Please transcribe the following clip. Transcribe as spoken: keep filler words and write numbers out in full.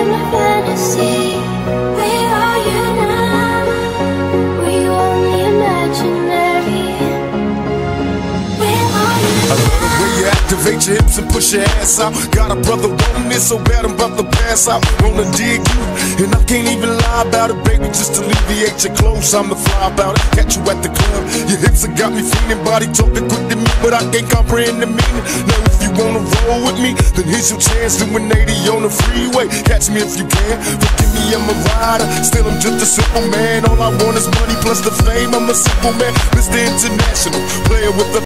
in a fantasy. Where are you now? Were you only imaginary? Where are you now? I love the way you activate your hips and push your ass out. Got a brother wanting it so bad I'm about to pass out. Wanna dig you, and I can't even lie about it, baby. Just alleviate your clothes, I'm the fly about it. Catch you at the club, your hips have got me feeling. Body talking quick to me, but I can't comprehend the meaning. Now if you wanna roll with me, then here's your chance. Doing eighty on the freeway, catch me if you can. Forgive me, I'm a rider, still I'm just a simple man. All I want is money plus the fame, I'm a simple man. Mister International, player with the